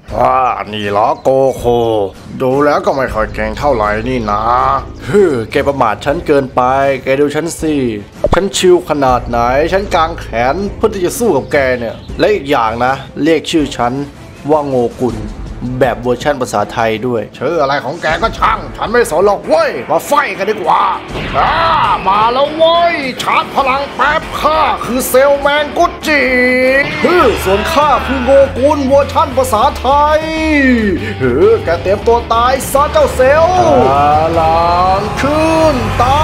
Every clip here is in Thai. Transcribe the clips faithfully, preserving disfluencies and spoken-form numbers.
ว่านี่เหรอโกโคดูแล้วก็ไม่ค่อยเก่งเท่าไหร่นี่นะฮึแกประมาทฉันเกินไปแกดูฉันสิฉันชิวขนาดไหนฉันกางแขนเพื่อที่จะสู้กับแกเนี่ยและอีกอย่างนะเรียกชื่อฉันว่าโงกุลแบบเวอร์ชันภาษาไทยด้วยชื่ออะไรของแกก็ช่างฉันไม่สนหรอกเว้ยมาไฟกันดีกว่าอ่ามาแล้วเว้ยชาร์จพลังแป๊บข้าคือเซลแมนกุจิ ฮึส่วนข้าคือโงกุลเวอร์ชันภาษาไทยฮึแกเตรียมตัวตายซะเจ้าเซลพลังขึ้นเตา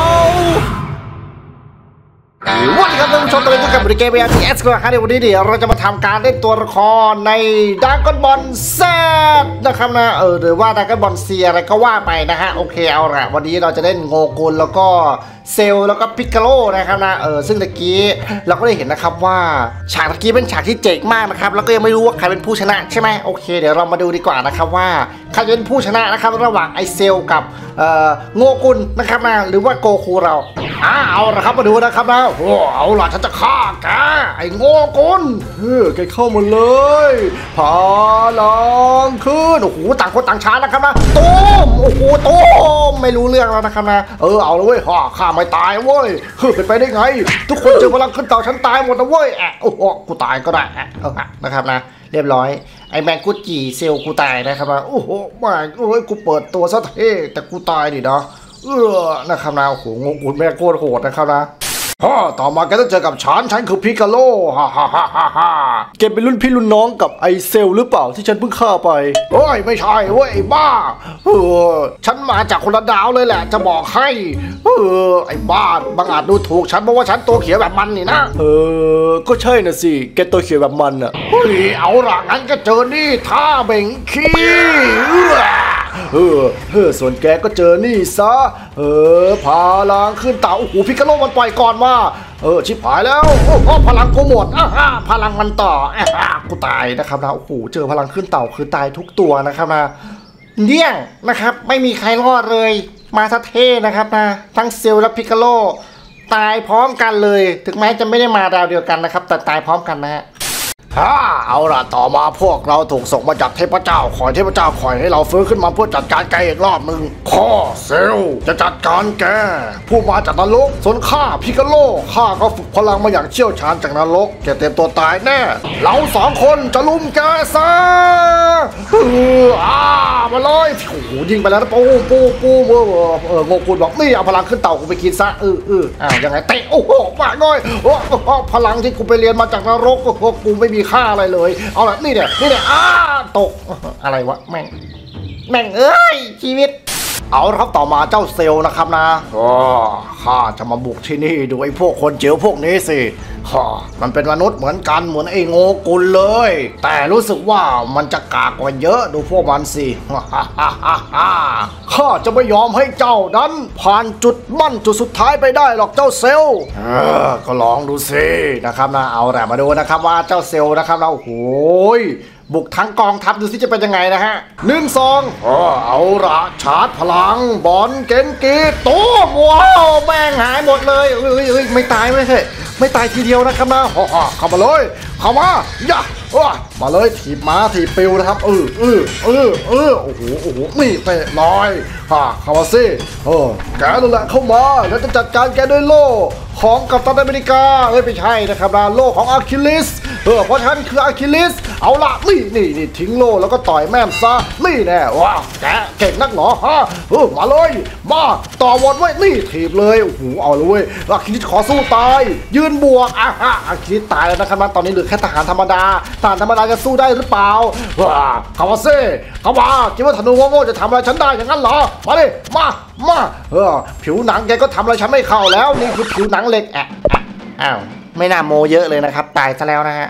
วันนี้ครับท่านผู้ชมตอนนี้ก็กลับมาในเกม อาร์ พี เอส กันนะครับในวันนี้เดี๋ยวเราจะมาทำการเล่นตัวละครในดราก้อนบอลแซดนะครับนะเออหรือว่าดราก้อนบอลเซียอะไรก็ว่าไปนะฮะโอเคเอาละวันนี้เราจะเล่นโงกุลแล้วก็เซลแล้วก็พิกาโลนะครับนะเออซึ่งตะกี้เราก็ได้เห็นนะครับว่าฉากตะกี้เป็นฉากที่เจ๋งมากนะครับแล้วก็ยังไม่รู้ว่าใครเป็นผู้ชนะใช่ไหมโอเคเดี๋ยวเรามาดูดีกว่านะครับว่าใครเป็นผู้ชนะนะครับระหว่างไอเซลกับเอ่อโงกุลนะครับนะหรือว่าโกคูเราอ้าเอาละครับมาดูนะครับนะโอ้เอาล่ะฉันจะฆ่าแกไอ้โงกุลเฮ้ยแกเข้ามาเลยพลังขึ้นโอ้โหต่างคนต่างช้านะครับนะตูมโอ้โหตูมไม่รู้เรื่องแล้วนะครับนะเออเอาเลยเว้ยฮ่าฆ่าไม่ตายเว้ยเฮ้ยเป็นไปได้ไงทุกคนเจอพลังขึ้นเต่าฉันตายหมดนะเว้ยแอะโอ้โหกูตายก็ได้แอะเอาฮะนะครับนะเรียบร้อยไอ้แมงกุจิเซลกูตายนะครับนะโอ้โหแม่งโอ้ยกูเปิดตัวซะเท่แต่กูตายดิเนาะเออนะครับนะโอ้โหงงกุลแม่โคตรโหดนะครับนะฮ่าต่อมาแกต้องเจอกับฉันฉันคือพิกาโลฮ่าฮ่าฮ่าฮ่าฮ่าแกเป็นรุ่นพี่รุ่นน้องกับไอเซลหรือเปล่าที่ฉันเพิ่งฆ่าไปเฮ้ยไม่ใช่เว้ยไอ้บ้าเออฉันมาจากคนละดาวเลยแหละจะบอกให้เออไอ้บ้าบางอาจดูถูกฉันเพราะว่าฉันตัวเขียวแบบมันนี่นะเออก็ใช่น่ะสิแกตัวเขียวแบบมันอ่ะเฮ้ยเอาละงั้นก็เจอนี่ท่าเบ่งขี้เออเออส่วนแกก็เจอนี่ซะเออพลังขึ้นเต่าโอ้โหพิกาโลมันปล่อยก่อนมาเออชิบหายแล้วโอ้โหพลังกูหมดอ่าพลังมันต่ออ่ากูตายนะครับนะโอ้โหเจอพลังขึ้นเต่าคือตายทุกตัวนะครับนะเดี่ยงนะครับไม่มีใครรอดเลยมาซะเท่นะครับนะทั้งเซลและพิกาโลตายพร้อมกันเลยถึงแม้จะไม่ได้มาดาวเดียวกันนะครับแต่ตายพร้อมกันนะฮะฮ่าเอาล่ะต่อมาพวกเราถูกส่งมาจากเทพเจ้าคอยเทพเจ้าคอยให้เราฟื้นขึ้นมาเพื่อจัดการแกอีกรอบหนึ่งข้อเซลจะจัดการแกผู้มาจากนรกส่วนข้าพิกาโลข้าก็ฝึกพลังมาอย่างเชี่ยวชาญจากนรกแกเตรียมตัวตายแน่เราสองคนจะลุมแกซะเอออ่ามาเลยโอ้โหยิงไปแล้วนะปูปูปูเออเออโงกุลบอกนี่เอาพลังขึ้นเต่ากูไปกินซะเออเอออ้าวยังไงเตะโอ้โหมาหน่อยโอ้โหพลังที่กูไปเรียนมาจากนรกโอ้โหกูไม่มีค่าอะไรเลยเอาละนี่เนี่ยนี่เนี่ยอ้าตกอะไรวะแม่งแม่งเอ้ยชีวิตเอาครับต่อมาเจ้าเซลนะครับนะอ๋อข้าจะมาบุกที่นี่ดูไอ้พวกคนเจียวพวกนี้สิฮ่ามันเป็นมนุษย์เหมือนกันเหมือนไอ้โงกุลเลยแต่รู้สึกว่ามันจะกากกว่าเยอะดูพวกมันสิฮ่าฮ่าฮ่าฮ่าข้าจะไม่ยอมให้เจ้านั้นผ่านจุดมั่นจุดสุดท้ายไปได้หรอกเจ้าเซลเออก็ลองดูสินะครับนะเอาแต่มาดูนะครับว่าเจ้าเซลนะครับเราโอ้ยบุกทั้งกองทัพดูสิจะเป็นยังไงนะฮะหนึ่งสองอ๋อเอาละชาร์จพลังบอลเกนกีตู้ว้าวแม่งหายหมดเลยเอ้ยเอ้ยไม่ตายไม่ใช่ไม่ตายทีเดียวนะครับนะฮ่าเข้ามาเลยเข้ามาย่ามาเลยถีบม้าถีบปิวนะครับเออเออเออเออโอ้โหโอ้โหนี่เตะลอยฮ่าเข้ามาสิเออแกนั่นแหละเข้ามาแล้วจะจัดการแกด้วยโล่ของกัปตันอเมริกาเอ้ยไม่ใช่นะครับนะโล่ของอะคิลิสเออเพราะฉันคืออะคิลิสเอาละนี่นี่นี่ทิ้งโล่แล้วก็ต่อยแม่มซะนี่แน่ว้าวแกเก่งนักหรอฮะเออมาเลยมาต่อวอดไว้นี่ถีบเลยโอ้โหเอาเลยเว้ยอะคิลิสขอสู้ตายยืนบวกอ่ะฮะอะคิลิสตายแล้วนะครับตอนนี้เหลือแค่ทหารธรรมดาทหารธรรมดาจะสู้ได้หรือเปล่าว้าคาวาเซ่คาวาคิดว่าธนูโง่ๆจะทำอะไรฉันได้อย่างนั้นเหรอมาดิมามาเออผิวหนังแกก็ทำอะไรฉันไม่เข้าแล้วนี่คือผิวหนังเหล็กแอะอ้าวไม่น่าโมเยอะเลยนะครับตายซะแล้วนะฮะ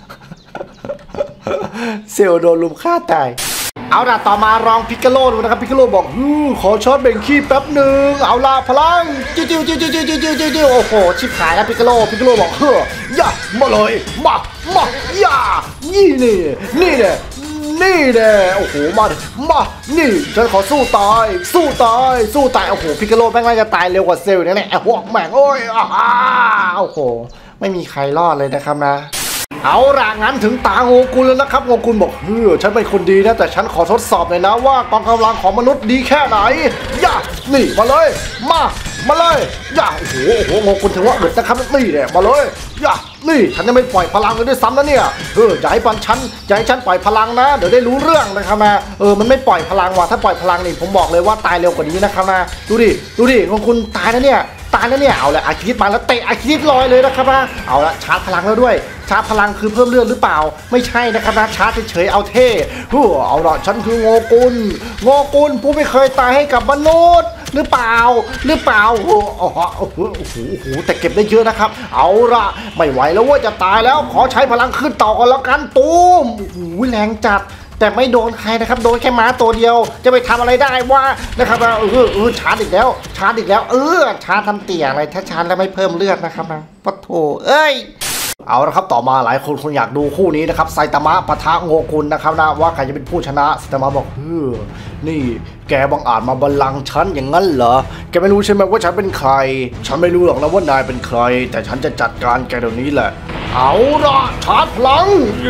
เซลโดนลุมฆ่าตายเอาล่ะต่อมารองพิกาโลดูนะครับพิกาโลบอกฮึขอช็อตเบ่งขี้แป๊บหนึ่งเอาล่ะพลังจิ้วจิ้วจิ้วจิ้วจิ้วจิ้วจิ้วจิ้วโอ้โหชิบหายแล้วพิกาโลพิกาโลบอกเฮ้ยย่ามาเลยมามาย่านี่นี่นี่เนี่ยนี่แน่โอ้โหมามานี่ฉันขอสู้ตายสู้ตายสู้ตายโอ้โหพิกาโลแม่งน่าจะตายเร็วกว่าเซลล์เนี่ยแหละพวกแม่งโอ้ยอ้าโอ้โหไม่มีใครรอดเลยนะครับนะเอาล่ะงั้นถึงตาโงกุลแล้วนะครับโงกุลบอกเฮ้ยฉันเป็นคนดีนะแต่ฉันขอทดสอบหน่อยนะว่ากองกำลังของมนุษย์ดีแค่ไหนย่านี่มาเลยมามาเลยย่าโอ้โหโอ้โหโงกุลถือว่าเด็ดนะครับนี่เนี่ยมาเลยย่านี่ฉันจะไม่ปล่อยพลังเลยด้วยซ้ำนะเนี่ยเอออย่าให้ปันฉันอย่าให้ฉันปล่อยพลังนะเดี๋ยวได้รู้เรื่องนะครับนะเออมันไม่ปล่อยพลังว่ะถ้าปล่อยพลังนี่ผมบอกเลยว่าตายเร็วกว่านี้นะครับนะดูดิดูดิโงกุลตายนะเนี่ยตายแล้วเนี่ยเอาละอาคิดมาแล้วเตะอาคิดลอยเลยนะครับนะเอาละชาร์จพลังแล้วด้วยชาร์จพลังคือเพิ่มเลือดหรือเปล่าไม่ใช่นะครับนะชาร์จเฉยๆเอาเท่ฮู้เอาละฉันคือโงกุลโงกุลผู้ไม่เคยตายให้กับมนุษย์หรือเปล่าหรือเปล่าโอ้โหโอ้โหโอ้โหโอ้โหแต่เก็บได้เยอะนะครับเอาละไม่ไหวแล้วว่าจะตายแล้วขอใช้พลังขึ้นต่อกันแล้วกันตูมโอ้โหแรงจัดแต่ไม่โดนใครนะครับโดนแค่ม้าตัวเดียวจะไปทำอะไรได้วะนะครับเออเออชาร์จอีกแล้วชาร์จอีกแล้วเออชาร์จทำเตี่ยอะไรถ้าชาร์จแล้วไม่เพิ่มเลือดนะครับนะปะโถเอ้ยเอาละครับต่อมาหลายคนคงอยากดูคู่นี้นะครับไซตามะปะทะโงกุลนะครับนะว่าใครจะเป็นผู้ชนะไซตามะบอกเฮ้อนี่แกบังอาจมาบัลลังก์ฉันอย่างนั้นเหรอแกไม่รู้ใช่ไหมว่าฉันเป็นใครฉันไม่รู้หรอกนะว่านายเป็นใครแต่ฉันจะจัดการแกเดี๋ยวนี้แหละเอาละชาร์จพลัง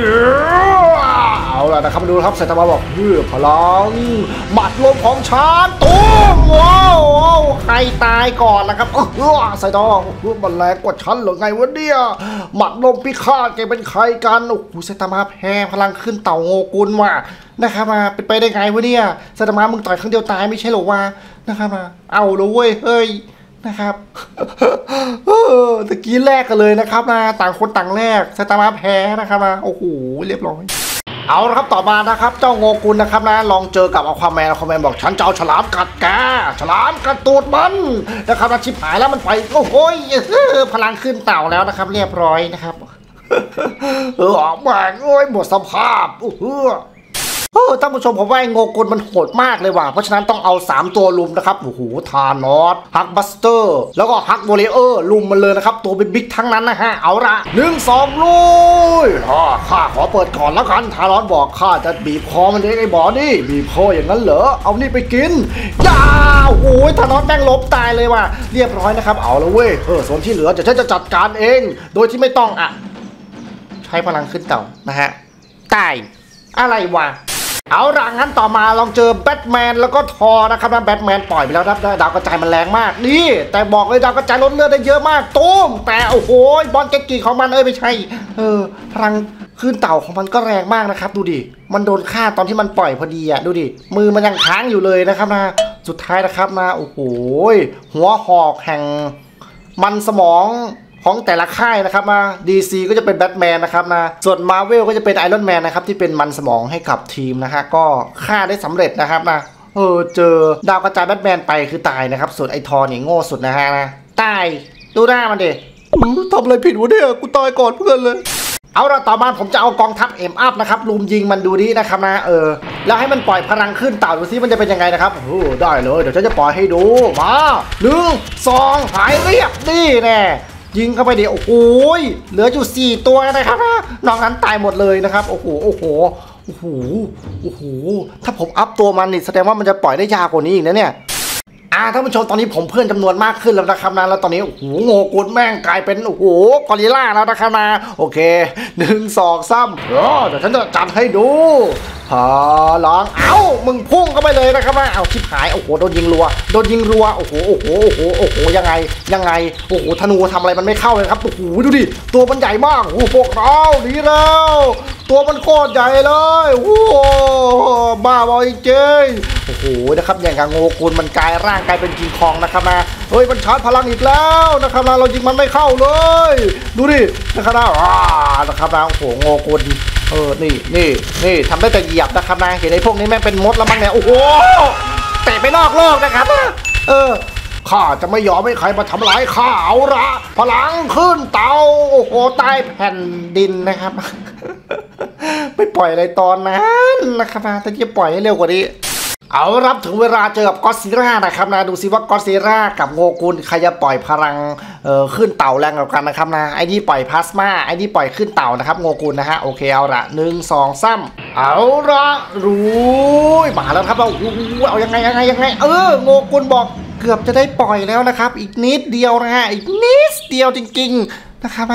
เอาละนะครับมาดูครับไซตามะบอกเฮ้อพลังหมัดลมของฉันตุ้มว้าวใครตายก่อนนะครับเออไซตามะเฮ้อมันแรงกว่าฉันเหรอไงวะเนี่ยหมัดลมพิฆาตแกเป็นใครกันโอ้โหไซตามะแพ้พลังขึ้นเต่าโงกุลว่ะนะครับมาเป็นไปได้ไงวะเนี่ยไซตามะมึงต่อยครั้งเดียวตายไม่ใช่หรอวะนะครับมาเอาเลยเว้ยเฮ้ยนะครับเออตะกี้แลกกันเลยนะครับนะต่างคนต่างแลกไซตามะแพ้นะครับนะโอ้โหเรียบร้อยเอาละครับต่อมานะครับเจ้าโงกุลนะครับนะลองเจอกับอควาแมนอควาแมนบอกฉันจะเอาฉลามกัดแกฉลามกัดตูดมันนะครับนะชิบหายแล้วมันไปโอ้โหพลังขึ้นเต่าแล้วนะครับเรียบร้อยนะครับเออแม่งโอ้ยหมดสภาพเออเออท่านผู้ชมผมว่าไอ้โงกุลมันโหดมากเลยว่ะเพราะฉะนั้นต้องเอาสามตัวลุมนะครับโอ้โหทานอสฮักบัสเตอร์แล้วก็ฮักโวเลเออร์ลุมมันเลยนะครับตัวเป็นบิ๊กทั้งนั้นนะฮะเอาละหนึ่งสองลุยข้าขอเปิดก่อนแล้วกันทานอสบอกข้าจะบีบคอมันเองไอ้บอนี่บีบคออย่างนั้นเหรอเอานี่ไปกินยาวโอ้ยทานอสแม่งลบตายเลยว่ะเรียบร้อยนะครับเอาละเว้ยเออส่วนที่เหลือจะฉันจะจัดการเองโดยที่ไม่ต้องอ่ะใช้พลังขึ้นเต่านะฮะตายอะไรวะเอาล่ะงั้นต่อมาลองเจอแบทแมนแล้วก็ทอนะครับนะแบทแมนปล่อยไปแล้วครับดาวกระจายมันแรงมากนี่แต่บอกเลยดาวกระจายลดเลือดได้เยอะมากตุ้มแต่โอ้โหบอลเกตกี่ของมันเอ้ยไม่ใช่เออพลังขึ้นเต่าของมันก็แรงมากนะครับดูดิมันโดนฆ่าตอนที่มันปล่อยพอดีอ่ะดูดิมือมันยังค้างอยู่เลยนะครับนะสุดท้ายนะครับนะโอ้โหหัวหอกแห่งมันสมองของแต่ละค่ายนะครับมา ดี ซี ก็จะเป็นแบทแมนนะครับนะส่วน Marvel ก็จะเป็นไอรอนแมนนะครับที่เป็นมันสมองให้กับทีมนะฮะก็ฆ่าได้สำเร็จนะครับนะเออเจอดาวกระจายแบทแมนไปคือตายนะครับส่วนไอทอนี่โง่สุดนะฮะนะตายดูหน้ามันดิทำอะไรผิดวะเนี่ยกูตายก่อนเพื่อนเลยเอาละต่อมาผมจะเอากองทัพเอ็มอัพนะครับลุมยิงมันดูดินะครับนะเออแล้วให้มันปล่อยพลังขึ้นเต่าดูซิมันจะเป็นยังไงนะครับโอ้ได้เลยเดี๋ยวฉันจะปล่อยให้ดูมาหนึ่งสองหายเรียบนี่แน่ยิงเข้าไปดิโอ้โหเหลืออยู่สี่ตัวนะครับนอกนั้นตายหมดเลยนะครับโอ้โหโอ้โหโอ้โหโอ้โหถ้าผมอัพตัวมันนี่แสดงว่ามันจะปล่อยได้ยาวกว่านี้อีกนะเนี่ยอ่าท่านผู้ชมตอนนี้ผมเพื่อนจำนวนมากขึ้นแล้วนะครับนะแล้วตอนนี้โอ้โหโงกุลแม่งกลายเป็นโอ้โหกอริลล่าแล้วนะครับนะโอเคหนึ่งสองสามเออเดี๋ยวฉันจะจัดให้ดูพลังเอ้ามึงพุ่งเข้าไปเลยนะครับนะเอาชิบหายโอ้โหโดนยิงรัวโดนยิงรัวโอ้โหโอ้โหโอ้โหโอ้โหยังไงยังไงโอ้โหธนูทำอะไรมันไม่เข้าเลยครับโอ้โหดูดิตัวมันใหญ่มากโอ้โหพวกเราดีแล้วตัวมันโคตรใหญ่เลยโอ้โหบ้าบอจริงโอ้โหนะครับอย่างกับโงกุลมันกลายร่างกลายเป็นกิงคองนะครับนะเฮ้ยมันชาร์จพลังอีกแล้วนะครับนะเรายิงมันไม่เข้าเลยดูดินะครับนะอ่านะครับนะโอ้โหโงกุลเออนี่นี่นี่ทำได้แต่เหยียบนะครับนะเห็นไอ้พวกนี้แม่งเป็นมดแล้วมั้งเนี่ยโอ้โหเตะไปนอกโลกนะครับเออข้าจะไม่ยอมให้ใครมาทำร้ายข้าเอาละพลังขึ้นเตาโอ้โหใต้แผ่นดินนะครับไม่ปล่อยอะไรตอนนั้นนะครับนะแต่จะปล่อยให้เร็วกว่านี้เอารับถึงเวลาเจอกับก็อดซิลล่านะครับนะดูซิว่าก็อดซิลล่ากับโงกุลใครจะปล่อยพลังเอ่อขึ้นเต่าแรงกว่ากันนะครับนะไอ้นี่ปล่อยพลาสมาไอ้นี่ปล่อยขึ้นเต่านะครับโงกุลนะฮะโอเคเอาละหนึ่งสองสามเอาละรู้มาแล้วครับเราเอายังไงยังไงยังไงเออโงกุลบอกเกือบจะได้ปล่อยแล้วนะครับอีกนิดเดียวนะฮะอีกนิดเดียวจริงๆนะครับนะ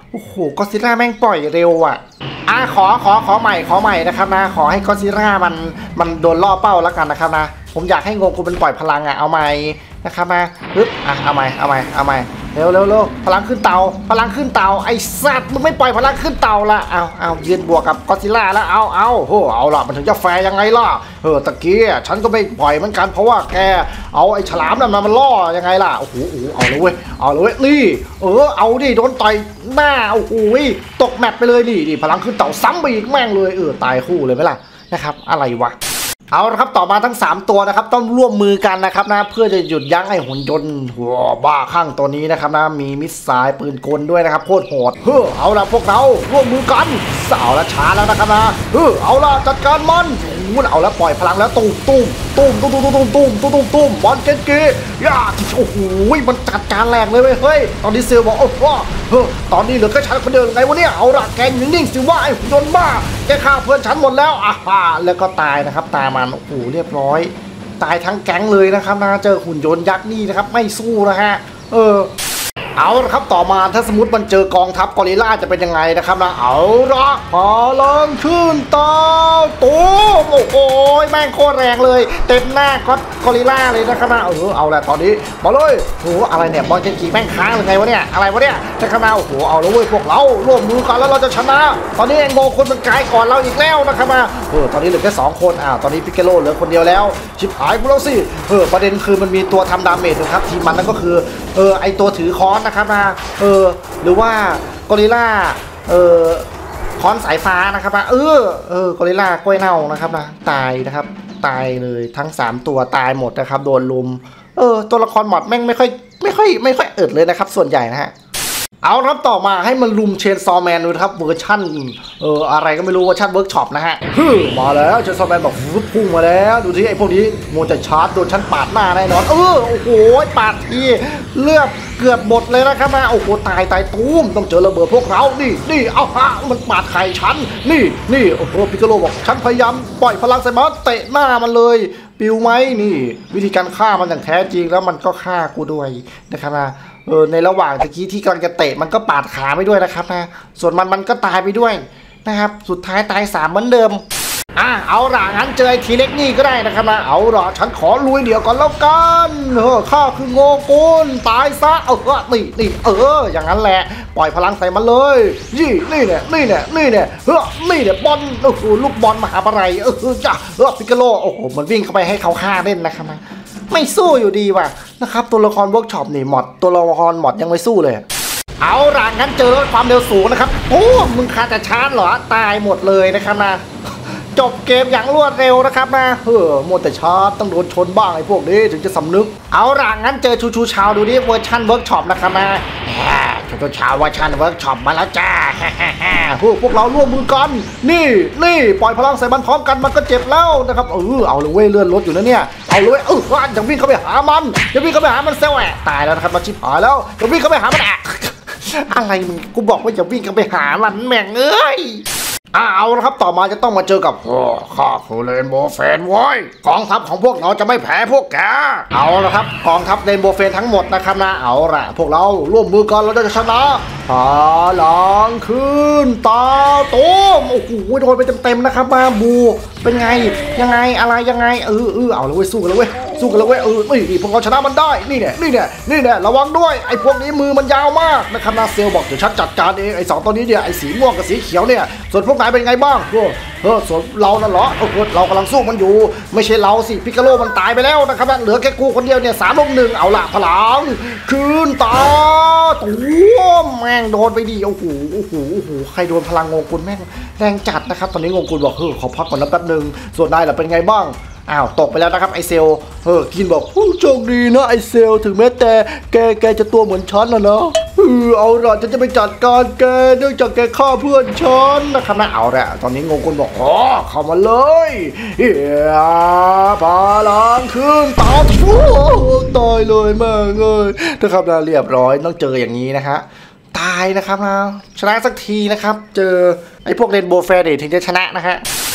โอ้โหก็ซิล่าแม่งปล่อยเร็วอ่ะอ่ะขอขอขอใหม่ขอใหม่นะครับนะขอให้ก็ซิล่ามันมันโดนล่อเป้าแล้วกันนะครับนะผมอยากให้งงกูเป็นปล่อยพลังอ่ะเอาใหม่นะครับมาปึ๊บอ่ะเอาใหม่เอาใหม่เอาใหม่เร็วเร็วเร็วพลังขึ้นเตาพลังขึ้นเตาไอ้สัตว์มึงไม่ปล่อยพลังขึ้นเตาละเอาเอายืนบวกกับก็ซิล่าแล้วเอาเอาโหเอาละมันถึงจะแฟร์ยังไงล่ะเออตะกี้ฉันก็ไม่ปล่อยเหมือนกันเพราะว่าแกเอาไอ้ฉลามนั่นมันล่อยังไงล่ะโอ้โหเอาเลยเว้ยเอาเลยเว้ยนี่เออเอาดิโดนต่อยหน้าโอ้โหตกแมปไปเลยนี่ดิพลังขึ้นเตาซ้ำไปอีกแม่งเลยเออตายคู่เลยไหมล่ะนะครับอะไรวะเอาละครับต่อมาทั้งสามตัวนะครับต้องร่วมมือกันนะครับนะเพื่อจะหยุดยั้งไอ้หุ่นยนต์หัวบ้าข้างตัวนี้นะครับนะมีมิสไซล์ปืนกลด้วยนะครับโคตรโหดเฮ้อเอาละพวกเราร่วมมือกันสาวละช้าแล้วนะครับนะเฮ้อเอาละจัดการมันอู้เอาละปล่อยพลังแล้วตุ้มตุ้มตุ้มตุ้มตุ้มตุ้มตุ้มตุ้มตุ้มตุ้มบอลเกนกีย่าโอ้โหมันจัดการแรงเลยเฮ้ยตอนนี้เซลบอกโอ้โหเฮ้อตอนนี้เหลือแค่ฉันคนเดียวไงวะเนี่ยเอาละแกนิ่งๆสิว่าไอ้หุ่นยนต์บ้าแกฆ่าเพื่อนฉันหมดแล้วอ่ะแล้วก็ตายนะครับตายมันโอ้โหเรียบร้อยตายทั้งแก๊งเลยนะครับนะเจอหุ่นยนต์ยักษ์นี่นะครับไม่สู้นะฮะเออเอาละครับต่อมาถ้าสมมติมันเจอกองทัพกอริลลาจะเป็นยังไงนะครับนะเอาละพลังขึ้นเตาตูมโอ้โหแม่งโคตรแรงเลยเต็มหน้าก็กอริลลาเลยนะครับนะเออเอาละตอนนี้มาเลยโอ้อะไรเนี่ยบอลเจนกีแม่งค้างหรือไงวะเนี่ยอะไรวะเนี่ยนะครับนะโอ้โหเอาละเว้ยพวกเราร่วมมือกันแล้วเราจะชนะตอนนี้โงคนมันกลายก่อนเราอีกแล้วนะครับนะเออตอนนี้เหลือแค่สองคนอ้าวตอนนี้พิกเกโลเหลือคนเดียวแล้วชิบหายพวกเราสิเออประเด็นคือมันมีตัวทำดาเมจนะครับทีมมันนั่นก็คือเออไอตัวถือค้อนนะครับนะเออหรือว่ากอริลลาเออค้อนสายฟ้านะครับนะเออเออกอริลลากล้วยเน่านะครับนะตายนะครับตายเลยทั้งสามตัวตายหมดนะครับโดนลุมเออตัวละครหมดแม่งไม่ค่อยไม่ค่อยไม่ค่อยเอิดเลยนะครับส่วนใหญ่นะฮะเอาครับต่อมาให้มันลุมเชนซอแมนดูครับเวอร์ชั่นเอออะไรก็ไม่รู้เวอร์ชั่นเวิร์กช็อปนะฮะฮึมาแล้วเชนซอแมนบอกฟุ๊บพุ่งมาแล้วดูที่ไอ้พวกนี้โมจะชาร์จโดนชั้นปาดหน้าแน่นอนเออโอ้โหปาดทีเลือดเกือบหมดเลยนะครับนะโอ้โหตายตายตุ้มต้องเจอระเบิดพวกเรานี่นี่เอาฮะมันปาดไข่ฉันนี่นี่โอ้โหพิกโลบอกฉันพยายามปล่อยพลังใส่มันเตะหน้ามันเลยปิวไหมนี่วิธีการฆ่ามันอย่างแท้จริงแล้วมันก็ฆ่ากูด้วยนะครับนะเออในระหว่างตะกี้ที่กำลังจะเตะมันก็ปาดขาไปด้วยนะครับนะส่วนมันมันก็ตายไปด้วยนะครับสุดท้ายตายสามเหมือนเดิมอ่ะเอาล่ะงั้นเจอไอ้ทีเล็กนี่ก็ได้นะครับนะเอาล่ะฉันขอลุยเดี๋ยวก่อนแล้วกันเออข้าคือโงกุลตายซะเออนี่นี่เอออย่างนั้นแหละปล่อยพลังใส่มันเลยยี่นี่เนี่ยนี่เนี่ยนี่เนี่ยเออนี่เนี่ยบอลโอ้โหลูกบอลมหาอะไรเออจ้ะเออพิกาโลโอ้โหมันวิ่งเข้าไปให้เขาฆ่าเล่นนะครับนะไม่สู้อยู่ดีว่ะนะครับตัวละครเวิร์กช็อปนี่หมดตัวละครหมดยังไม่สู้เลยเอาล่ะงั้นเจอรถความเร็วสูงนะครับโอ้มึงคาจะชาร์จเหรอตายหมดเลยนะครับนะจบเกมอย่างรวดเร็วนะครับนะเออมัวแต่ชาร์จต้องโดนชนบ้างไอ้พวกนี้ถึงจะสำนึกเอาล่ะงั้นเจอชูชูชาวดูดิเวอร์ชันเวิร์กช็อปนะครับนะชูชูชาวเวอร์ชันเวิร์กช็อปมาแล้วจ้าพวกพวกเราร่วมมือกันนี่นี่ปล่อยพลังใส่มันพร้อมกันมันก็เจ็บแล้วนะครับเออเอาเลยเว้ยเลื่อนรถอยู่นะเนี่ยเอาเลยเอออย่าวิ่งเข้าไปหามันอย่าวิ่งเข้าไปหามันเซลแอะตายแล้วนะครับมาชิบหายแล้วอย่าวิ่งเข้าไปหามันอะอะไรมึงกูบอกว่าอย่าวิ่งเข้าไปหามันแม่งเอ้ยเอาละครับต่อมาจะต้องมาเจอกับโอ้ข้าคือเรนโบว์เฟนโว้ยกองทัพของพวกเราจะไม่แพ้พวกแกเอาละครับกองทัพเรนโบว์เฟนทั้งหมดนะครับนะเอาละพวกเราร่วมมือกันเราจะชนะพลังขึ้นตาโต้มโอ้โหโดนไปเต็มๆนะครับมาบูเป็นไงยังไงอะไรยังไงเออเออเอาเลยเว้ยสู้กันเลยเว้ยสู้กันเลยเว้ยเออนี่พวกเราชนะมันได้นี่เนี่ยนี่เนี่ยนี่เนี่ยระวังด้วยไอ้พวกนี้มือมันยาวมากนะครับนาเซลบอกเดี๋ยวฉันจัดการเองไอ้สองตัวนี้เนี่ยไอ้สีม่วงกับสีเขียวเนี่ยส่วนพวกนายเป็นไงบ้างเออส่วนเรานั่นเหรอโอ้โหเรากำลังสู้มันอยู่ไม่ใช่เราสิพิกาโลมันตายไปแล้วนะครับเหลือแค่กูคนเดียวเนี่ยสามลุมหนึ่งเอาละพลังคืนตาตัวแม่งโดนไปดีโอ้โหโอ้โหโอ้โหใครโดนพลังงงกุลแม่งแรงจัดนะครับตอนนี้งงกุลบอกเฮ้ยขอพักก่อนนะแป๊บนึงส่วนนายล่ะเป็นไงบ้างอ้าวตกไปแล้วนะครับไอเซลเออกินบอกโชคดีนะไอเซลถึงแม้แต่แกแกจะตัวเหมือนฉันนะเนาะเออเอาละฉันจะไปจัดการแกเนื่องจากแกฆ่าเพื่อนฉันนะครับนะเอาละตอนนี้งงกุลบอกอ๋อเข้ามาเลยเฮียพลังขึ้นตาฟูตายเลยแม่เอ้ยนะครับนะเรียบร้อยต้องเจออย่างนี้นะฮะตายนะครับนะชนะสักทีนะครับเจอไอ้พวกเรนโบว์แฟร์ถึงจะชนะนะฮะ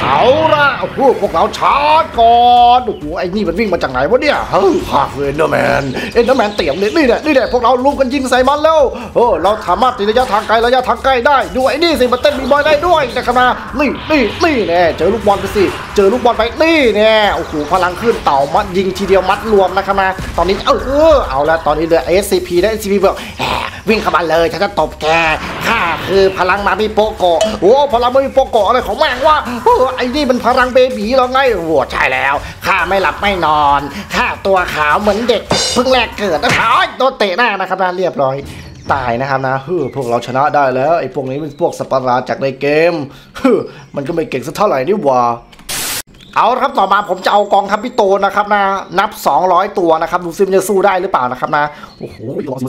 เอาละโอ้โหพวกเราชาร์จก่อนโอ้โหไอ้นี่มันวิ่งมาจากไหนวะเนี่ยเฮ้ยพาเอนเดอร์แมนเอนเดอร์แมนเตี่ยมเลยนี่แหละนี่แหละพวกเราลุมกันยิงใส่มันแล้วเออเราสามารถตีระยะทางไกลระยะทางใกล้ได้ดูไอ้นี่สิมันเต้นบีบอยได้ด้วยนะครับนะนี่นี่นี่แน่เจอลูกบอลไปสิเจอลูกบอลไปนี่แน่โอ้โหพลังขึ้นเต่ามัดยิงทีเดียวมัดรวมนะครับนะตอนนี้เออเอาละตอนนี้เหลือ เอส ซี พี และ เอส ซี พี บอกวิ่งเข้ามาเลยฉันจะตบแกข้าคือพลังมามิโปโกะโอ้พลังมามิโปโกะอะไรของแม่งวะไอ้นี่มันพลังเบบีเหรอไงโอ้ใช่แล้วข้าไม่หลับไม่นอนข้าตัวขาวเหมือนเด็กเพิ่งแรกเกิดนะขาวโดนเตะหน้านะครับนะเรียบร้อยตายนะครับนะเฮ้อพวกเราชนะได้แล้วไอ้พวกนี้เป็นพวกสัตว์ประหลาดจากในเกมเฮ้อมันก็ไม่เก่งสักเท่าไหร่นี่หว่าเอาละครับต่อมาผมจะเอากองทัพพี่โตนะครับนะนับสองร้อยตัวนะครับดูซิมันจะสู้ได้หรือเปล่านะครับนะโอ้โห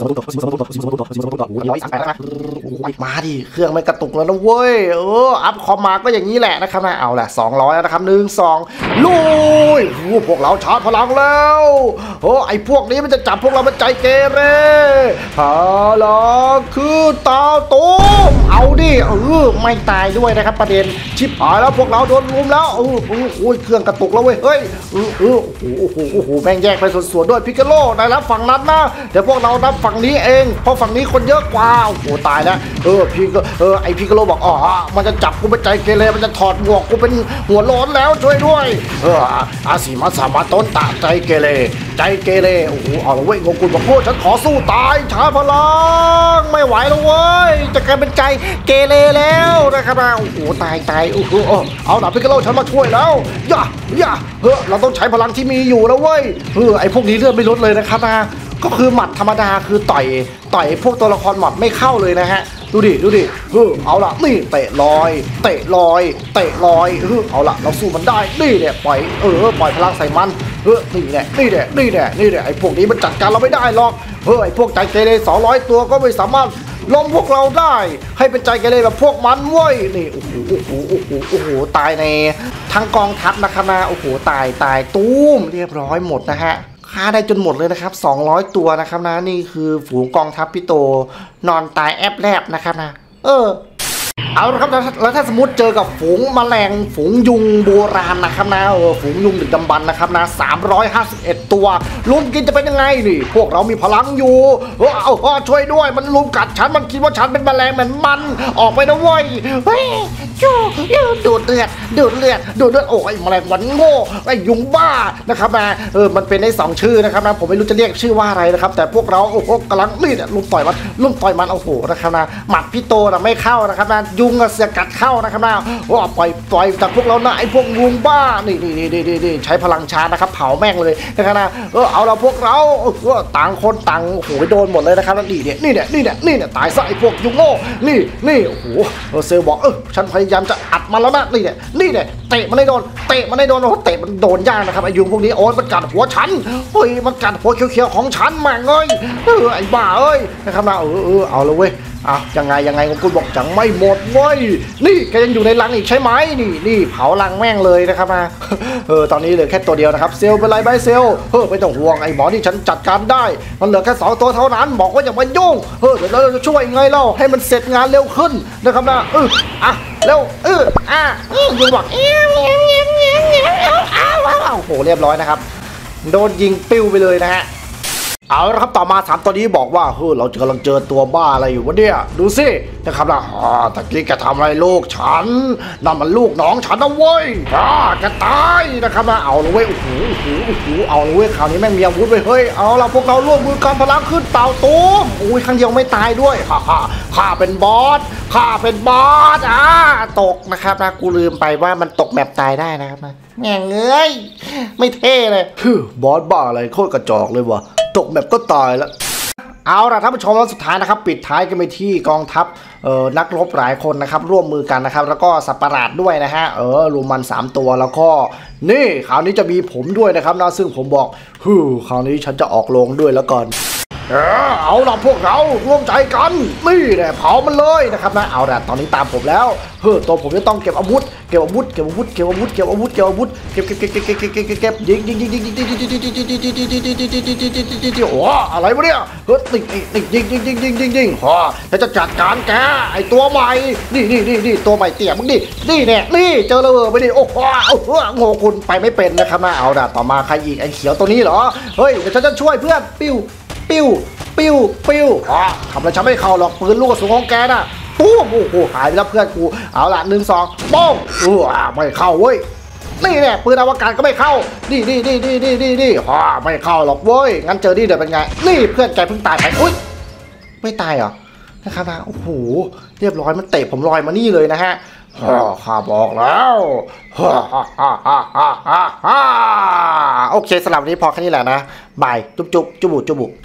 มาดิเครื่องไม่กระตุกแล้วนะเว้ยเอออัพคอมมาก็อย่างนี้แหละนะครับนะเอาแหละสองร้อยแล้วนะครับหนึ่งสองลุยโอ้พวกเราชาร์จพลังแล้วโอ้ไอพวกนี้มันจะจับพวกเราเป็นใจเกเรพลังคือตาตุ้มเอาดิเออไม่ตายด้วยนะครับประเด็นชิบหายแล้วพวกเราโดนลุมแล้วเออโอ้ยเครื่องกระตุกแล้วเว้ยเฮ้ยเออเออโอ้โหโอ้โหแม่งแยกไปส่วนๆด้วยพิกาโลได้รับฝั่งนั้นนะเดี๋ยวพวกเรารับฝั่งนี้เองเพราะฝั่งนี้คนเยอะกว่าโอ้โหตายแล้วเออพี่ก็เออไอพิกาโลบอกอ๋อมันจะจับกูเป็นใจเกเรมันจะถอดหมวกกูเป็นหัวโล้นแล้วช่วยด้วยเอออาสีมาสามารถต้นตาใจเกเรใจเกเรโอ้โหเอาละเว้ยงงกุลบอกโอ้ฉันขอสู้ตายชาร์จพลังไม่ไหวแล้วเว้ยจะกลายเป็นใจเกเรแล้วนะครับโอ้โหตายตายโอ้โหเอาล่ะพิกาโลฉันมาช่วยแล้วอย่าอย่าเฮ้ยเราต้องใช้พลังที่มีอยู่แล้วเว้ยเออไอพวกนี้เลือดไม่ลดเลยนะครับนะก็คือหมัดธรรมดาคือต่อยต่อยพวกตัวละครหมัดไม่เข้าเลยนะฮะดูดิดูดิเออเอาล่ะนี่เตะลอยเตะลอยเตะลอยเออเอาล่ะเราสู้มันได้นี่เนี่ยปล่อยเออปล่อยพลังใส่มันเออนี่แหละนี่แหละนี่แหละนี่แหละไอพวกนี้มันจัดการเราไม่ได้หรอกเฮ้ยไอพวกใจเกเรสองร้อยตัวก็ไม่สามารถล้มพวกเราได้ให้เป็นใจเกเรแบบพวกมันเว้ยนี่โอ้โหโอ้โหโอ้โหโอ้โหตายในทั้งกองทัพนะครับนะโอ้โหตายตายตุ้มเรียบร้อยหมดนะฮะฆ่าได้จนหมดเลยนะครับสองร้อยตัวนะครับนะนี่คือฝูงกองทัพพี่โตนอนตายแอบแลบนะครับนะเออเอาละครับแล้วถ้าสมมติเจอกับฝูงแมลงฝูงยุงโบราณนะครับนะเออฝูงยุงดึกดำบรรพ์นะครับนะสามร้อยห้าสิบเอ็ดตัวลุมกินจะเป็นยังไงนี่พวกเรามีพลังอยู่เออเอาเอาช่วยด้วยมันลุมกัดฉันมันคิดว่าฉันเป็นแมลงเหมือนมันออกไปนะเว้ยเฮ้ยชูดูดเลือดดูดเลือดดูดเลือดโอ้ยแมลงวันโง่ไอ้ยุงบ้านะครับนะเออมันเป็นได้สองชื่อนะครับนะผมไม่รู้จะเรียกชื่อว่าอะไรนะครับแต่พวกเราโอ้โหกำลังนี่เนี่ยลุมต่อยมันลุมต่อยมันโอ้โหนะครับนะหมัดพี่โตนะไม่เข้านะครับนะยุงเสียกัดเข้านะครับนะว่าปล่อยปล่อยจากพวกเรานะไอ้พวกยุงบ้านี่นี่นี่นี่นี่ใช้พลังชาร์จนะครับเผาแม่งเลยนะครับนะเออเอาละพวกเราต่างคนต่างโอ้โหโดนหมดเลยนะครับนี่เนี่ยนี่เนี่ยนี่เนี่ยนี่เนี่ยตายซะไอ้พวกยุงโง่นี่นี่โอ้โหเซลบอกเออฉันพยายามจะอัดมันแล้วนะนี่เนี่ยนี่เนี่ยเตะมันไม่โดนเตะมันไม่โดนโอ้เตะมันโดนยากนะครับไอ้ยุงพวกนี้โอ้ยมันกัดหัวฉันเฮ้ยมันกัดหัวเขียวๆของฉันแม่งเอ้ยเออไอ้บ้าเอ้ยนะครับนะเออเออเอาละเว้ยอ่ะยังไงยังไงคุณบอกจังไม่หมดเว้ยนี่แกยังอยู่ในรังอีกใช่ไหมนี่นี่เผารังแม่งเลยนะครับนะเออตอนนี้เหลือแค่ตัวเดียวนะครับเซลเป็นไรใบเซลเฮ้ยไม่ต้องห่วงไอ้หมอที่ฉันจัดการได้มันเหลือแค่สองตัวเท่านั้นบอกว่าอย่ามายุ่งเฮ้ยเดี๋ยวเราจะช่วยไงเล่าให้มันเสร็จงานเร็วขึ้นนะครับนะเอออ่ะเร็วเอออ่ะยุงบอกเอี้ยวเอี้ยวเอี้ยวเอี้ยวเอี้ยวอ้าวอ้าวโอ้โหเรียบร้อยนะครับโดนยิงปิ้วไปเลยนะฮะเอาละครับต่อมาสามตัวนี้บอกว่าเฮ้ยเรากำลังเจอตัวบ้าอะไรอยู่วะเนี่ยดูสินะครับนะอ๋อตะกี้แกทำอะไรลูกฉันนั่นมันลูกน้องฉันนะเว้ยอ่าแกตายนะครับนะเอาเลยเว้ยโอ้โหโอ้โหโอ้โหเอาเลยเว้ยคราวนี้แม่งมีอาวุธเว้ยเฮ้ยเอาละพวกเราร่วมมือกันพลังขึ้นเต่าตุ้มอุ้ยครั้งเดียวไม่ตายด้วยฮ่าฮ่าข้าเป็นบอสข้าเป็นบอสอ่าตกนะครับนะกูลืมไปว่ามันตกแบบตายได้นะครับนะแง่เงยไม่เท่เลยบอสบ้าอะไรโคตรกระจอกเลยวะตกแบบก็ตายแล้วเอาล่ะท่านผู้ชมแล้วสุดท้ายนะครับปิดท้ายกันไปที่กองทัพเอ่อนักรบหลายคนนะครับร่วมมือกันนะครับแล้วก็สัตว์ประหลาดด้วยนะฮะเออรวมมันสามตัวแล้วก็นี่คราวนี้จะมีผมด้วยนะครับนะซึ่งผมบอกฮึคราวนี้ฉันจะออกโรงด้วยแล้วก่อนเออเอาล่ะพวกเราร่วมใจกันนี่แหละเผามันเลยนะครับนะเอาละตอนนี้ตามผมแล้วเฮ้อตัวผมจะต้องเก็บอาวุธเก็บอาวุธเก็บอาวุธเก็บอาวุธเก็บอาวุธเก็บอาวุธเก็บเก็บเก็บเก็บเก็บเก็บเก็บเก็บยิงยิงยิงยิงยิงยิงยิงยิงยิงยิงยิงยิงยิงยิงยิงยิงยิงยิงโอ้อะไรวะเนี่ยเฮ้ยติดติดยิงยิงยิงยิงยิงยิงฮ่าแล้วจะจัดการแกไอตัวใหม่นี่นี่นี่นี่ตัวใหม่เตี่ยมึงดินี่เนี่ยนี่เจอระเบิดไปดิโอ้โหโง่คุณไปไม่เป็นนะครับนะเอาละต่อมาใครอีกไอเขียวตัวนี้เหรอเฮ้ยเดี๋ยวฉันจะช่วยเพื่อนปิ้วปิ้วปิ้วปิ้วอ๋อทำอะไรฉันไม่เข้าหรอกปืนลูกกระสุนของแกน่ะปุ้มโอ้โหหายไปแล้วเพื่อนกูเอาละหนึ่งสองป้องเออไม่เข้าเว้ยนี่แหละปืนอวกาศก็ไม่เข้านี่นี่นี่นี่นี่นี่นี่ฮ่าไม่เข้าหรอกเว้ยงั้นเจอนี่เดี๋ยวเป็นไงนี่เพื่อนแกเพิ่งตายไปอุ้ยไม่ตายเหรอนะครับนะโอ้โหเรียบร้อยมันเตะผมลอยมานี่เลยนะฮะฮ่าข้าบอกแล้วฮ่าฮ่าฮ่าฮ่าฮ่าฮ่าโอเคสำหรับวันนี้พอแค่นี้แหละนะบายจุ๊บจุ๊บจุ๊บุจุ๊บุ